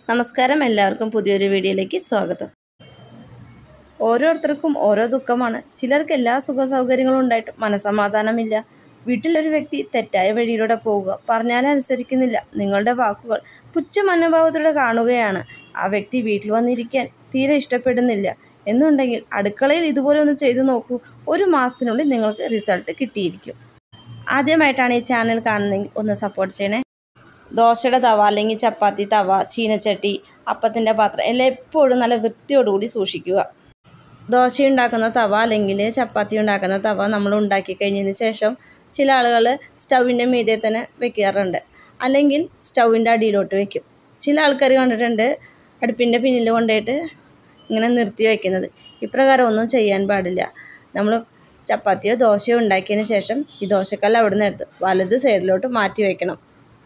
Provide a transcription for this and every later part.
നമസ്കാരം, എല്ലാവർക്കും പുതിയൊരു വീഡിയോയിലേക്ക് സ്വാഗതം. ഓരോരുത്തർക്കും ഓരോ ദുഃഖമാണ്. ചിലർക്ക് എല്ലാ സുഖ സൗകര്യങ്ങളും ഉണ്ടായിട്ടും മനസ്സമാധാനമില്ല. വീട്ടിലൊരു വ്യക്തി തെറ്റായ വഴിയിലൂടെ പോവുക, പറഞ്ഞാലനുസരിക്കുന്നില്ല, നിങ്ങളുടെ വാക്കുകൾ പുച്ഛ മനോഭാവത്തോടെ കാണുകയാണ്. ആ വ്യക്തി വീട്ടിൽ വന്നിരിക്കാൻ തീരെ ഇഷ്ടപ്പെടുന്നില്ല എന്നുണ്ടെങ്കിൽ അടുക്കളയിൽ ഇതുപോലെ ഒന്ന് ചെയ്തു നോക്കൂ. 1 മാസത്തിനുള്ളിൽ നിങ്ങൾക്ക് റിസൾട്ട് കിട്ടിയിരിക്കും. ആദ്യമായിട്ടാണ് ഈ ചാനൽ കാണുന്നതെങ്കിൽ ഒന്ന് സപ്പോർട്ട് ചെയ്യണേ. ദോശയുടെ തവ അല്ലെങ്കിൽ ചപ്പാത്തി തവ, ചീനച്ചട്ടി, അപ്പത്തിൻ്റെ പാത്രം എല്ലാം എപ്പോഴും നല്ല വൃത്തിയോടുകൂടി സൂക്ഷിക്കുക. ദോശ ഉണ്ടാക്കുന്ന തവ അല്ലെങ്കിൽ ചപ്പാത്തി ഉണ്ടാക്കുന്ന തവ നമ്മൾ ഉണ്ടാക്കി കഴിഞ്ഞതിന് ശേഷം ചില ആളുകൾ സ്റ്റൗവിൻ്റെ മീതെ തന്നെ വെക്കാറുണ്ട്, അല്ലെങ്കിൽ സ്റ്റൗവിൻ്റെ അടിയിലോട്ട് വെക്കും. ചില ആൾക്കാർ കണ്ടിട്ടുണ്ട് അടുപ്പിൻ്റെ പിന്നിൽ കൊണ്ടുപോയിട്ട് ഇങ്ങനെ നിർത്തി വയ്ക്കുന്നത്. ഇപ്രകാരം ഒന്നും ചെയ്യാൻ പാടില്ല. നമ്മൾ ചപ്പാത്തിയോ ദോശയോ ഉണ്ടാക്കിയതിന് ശേഷം ഈ ദോശക്കല്ല് അവിടെ നിന്ന് എടുത്ത് വലത് സൈഡിലോട്ട് മാറ്റി വയ്ക്കണം.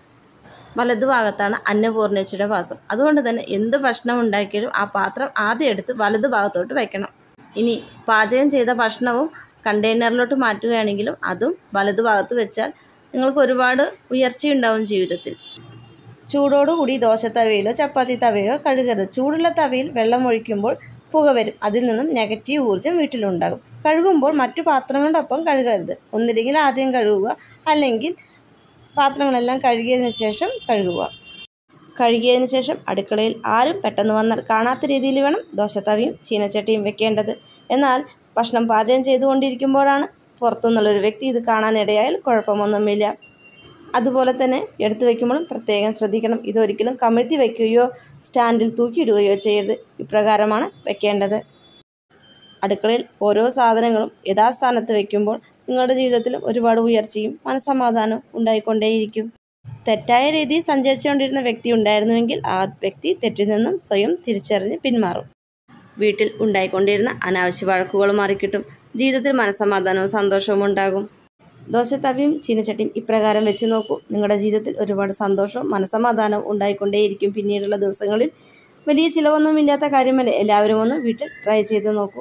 വലത് ഭാഗത്താണ് അന്നപൂർണേച്ചിയുടെ വാസം. അതുകൊണ്ട് തന്നെ എന്ത് ഭക്ഷണം ഉണ്ടാക്കിയാലും ആ പാത്രം ആദ്യം എടുത്ത് വലത് ഭാഗത്തോട്ട് വയ്ക്കണം. ഇനി പാചകം ചെയ്ത ഭക്ഷണവും കണ്ടെയ്നറിലോട്ട് മാറ്റുകയാണെങ്കിലും അതും വലത് ഭാഗത്ത് വെച്ചാൽ നിങ്ങൾക്ക് ഒരുപാട് ഉയർച്ചയുണ്ടാവും ജീവിതത്തിൽ. ചൂടോടുകൂടി ദോശത്തവയിലോ ചപ്പാത്തി തവയോ കഴുകരുത്. ചൂടുള്ള തവയിൽ വെള്ളം ഒഴിക്കുമ്പോൾ പുക വരും. അതിൽ നിന്നും നെഗറ്റീവ് ഊർജ്ജം വീട്ടിലുണ്ടാകും. കഴുകുമ്പോൾ മറ്റു പാത്രങ്ങളോടൊപ്പം കഴുകരുത്. ഒന്നില്ലെങ്കിൽ ആദ്യം കഴുകുക, അല്ലെങ്കിൽ പാത്രങ്ങളെല്ലാം കഴുകിയതിന് ശേഷം കഴുകുക. കഴുകിയതിന് ശേഷം അടുക്കളയിൽ ആരും പെട്ടെന്ന് വന്നാൽ കാണാത്ത രീതിയിൽ വേണം ദോശത്തവിയും ചീനച്ചട്ടിയും വെക്കേണ്ടത്. എന്നാൽ ഭക്ഷണം പാചകം ചെയ്തുകൊണ്ടിരിക്കുമ്പോഴാണ് പുറത്തുനിന്നുള്ളൊരു വ്യക്തി ഇത് കാണാനിടയായാൽ കുഴപ്പമൊന്നുമില്ല. അതുപോലെ തന്നെ എടുത്തു വയ്ക്കുമ്പോഴും പ്രത്യേകം ശ്രദ്ധിക്കണം. ഇതൊരിക്കലും കമിഴ്ത്തി വയ്ക്കുകയോ സ്റ്റാൻഡിൽ തൂക്കിയിടുകയോ ചെയ്യരുത്. ഇപ്രകാരമാണ് വെക്കേണ്ടത്. അടുക്കളയിൽ ഓരോ സാധനങ്ങളും യഥാസ്ഥാനത്ത് വയ്ക്കുമ്പോൾ നിങ്ങളുടെ ജീവിതത്തിലും ഒരുപാട് ഉയർച്ചയും മനസ്സമാധാനവും ഉണ്ടായിക്കൊണ്ടേയിരിക്കും. തെറ്റായ രീതിയിൽ സഞ്ചരിച്ചുകൊണ്ടിരുന്ന വ്യക്തി ഉണ്ടായിരുന്നുവെങ്കിൽ ആ വ്യക്തി തെറ്റിൽ നിന്നും സ്വയം തിരിച്ചറിഞ്ഞ് പിന്മാറും. വീട്ടിൽ ഉണ്ടായിക്കൊണ്ടിരുന്ന അനാവശ്യ വഴക്കുകൾ മാറിക്കിട്ടും. ജീവിതത്തിൽ മനസ്സമാധാനവും സന്തോഷവും ഉണ്ടാകും. ദോശത്തവിയും ചീനച്ചട്ടിയും ഇപ്രകാരം വെച്ച് നോക്കൂ. നിങ്ങളുടെ ജീവിതത്തിൽ ഒരുപാട് സന്തോഷവും മനസ്സമാധാനവും ഉണ്ടായിക്കൊണ്ടേയിരിക്കും. പിന്നീടുള്ള ദിവസങ്ങളിൽ വലിയ ചിലവൊന്നുമില്ലാത്ത കാര്യമല്ലേ, എല്ലാവരും ഒന്ന് വീട്ടിൽ ട്രൈ ചെയ്ത് നോക്കൂ.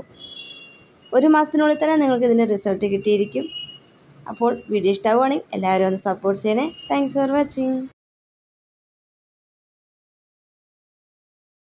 1 മാസത്തിനുള്ളിൽ തന്നെ നിങ്ങൾക്ക് ഇതിൻ്റെ റിസൾട്ട് കിട്ടിയിരിക്കും. അപ്പോൾ വീഡിയോ ഇഷ്ടമാവുകയാണെങ്കിൽ എല്ലാവരും ഒന്ന് സപ്പോർട്ട് ചെയ്യണേ. Thanks for watching.